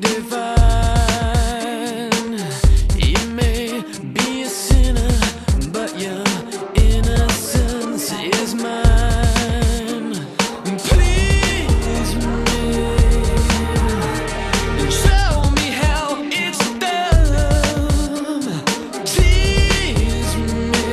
divine. You may be a sinner, but your innocence is mine. Please me, show me how it's done. Tease me,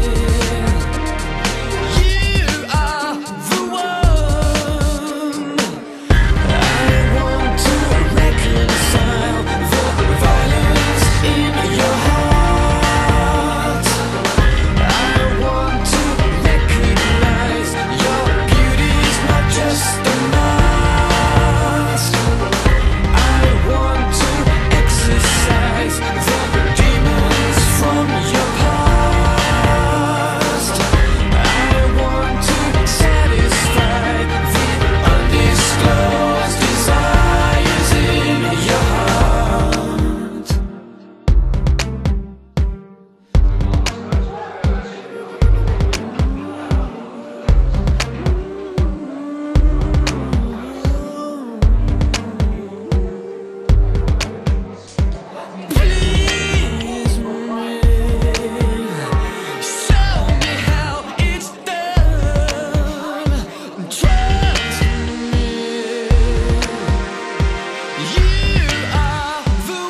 you are the one. I want to reconcile the violence in your heart. I want to recognize your beauty's not just a mask. I want to exorcise the demons from your past. I want to satisfy the undisclosed desires in your heart. Please me, show me how it's done. Trust me, you are the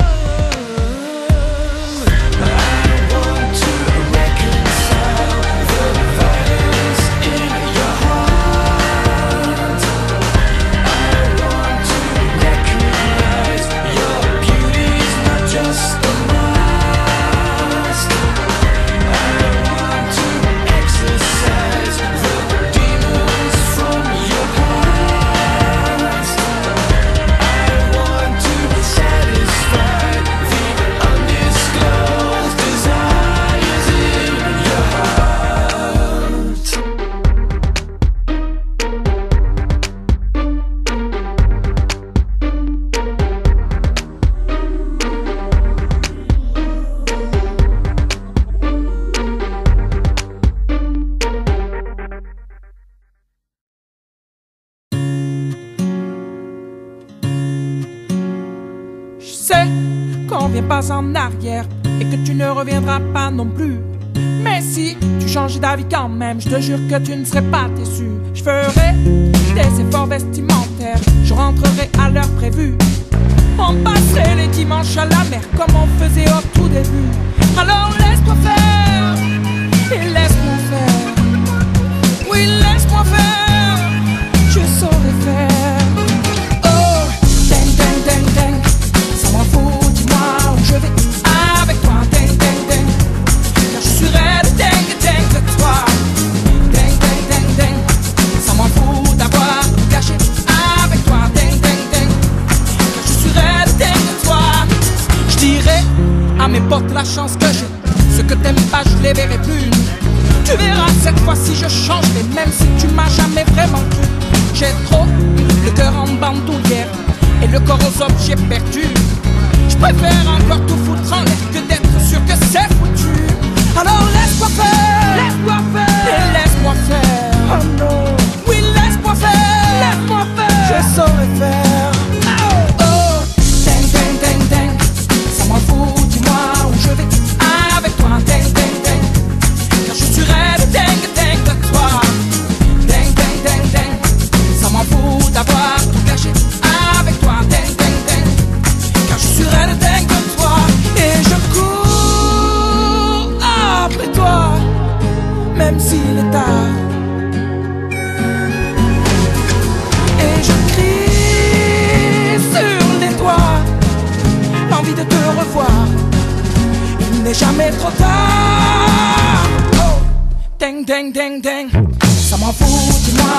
one. I want to reconcile the violence in your heart. I want to recognize your beauty's not just a mask. I want to exorcise the demons from your past. I want to satisfy the undisclosed desires in your heart. Je sais qu'on vient pas en arrière et que tu ne reviendras pas non plus. Mais si tu changes d'avis quand même, je te jure que tu ne serais pas déçu. Je ferai des efforts vestimentaires, je rentrerai à l'heure prévue. On passerait les dimanches à la mer comme on faisait au tout début. Alors laisse-toi faire et laisse-moi faire. Oui, laisse-moi faire, je saurai faire. Oh, ding, ding, ding, ding, ça m'en fout, dis-moi où je vais avec toi. Ding, ding, ding, car je suis raide, ding, ding de toi. Ding, ding, ding, ding, ça m'en fout d'avoir tout gâché avec toi. Ding, ding, ding, car je suis raide, ding de toi. Je dirais à mes potes la chance que j'ai. Ceux que t'aimes pas, je les verrai plus. Tu verras cette fois-ci je changerai, même si tu m'as jamais vraiment cru. J'ai trop le cœur en bandoulière et le corps aux objets perdus. Je préfère encore tout foutre en l'air que d'être sûr que c'est foutu. Alors laisse-moi faire, laisse-moi faire, et laisse-moi faire. Oh non, oui laisse-moi faire, laisse-moi faire, je saurai faire. Oh, ding, ding, ding, ding, ça m'en fout, dis-moi où je vais avec toi. Ding, ding, ding, car je suis raide, ding, ding de toi. Ding, ding, ding, ding, ça m'en fout d'avoir tout gâché avec toi. Ding, ding, ding, car je suis raide, ding de toi. Et je cours après toi, même s'il est tard. Et je crie sur les toits, l'envie de te revoir. Il n'est jamais trop tard. Oh, ding, ding, ding, ding, ça m'en fout, dis-moi